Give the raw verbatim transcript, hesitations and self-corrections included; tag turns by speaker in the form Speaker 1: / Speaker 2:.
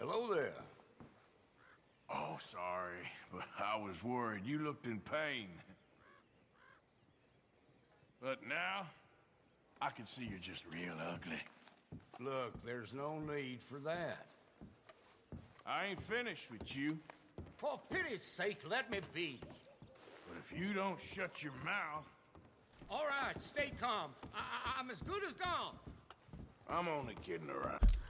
Speaker 1: Hello there.
Speaker 2: Oh, sorry, but I was worried. You looked in pain. But now, I can see you're just real ugly.
Speaker 1: Look, there's no need for that.
Speaker 2: I ain't finished with you.
Speaker 1: For pity's sake, let me be.
Speaker 2: But if you don't shut your mouth...
Speaker 1: All right, stay calm. I I I'm as good as gone.
Speaker 2: I'm only kidding around.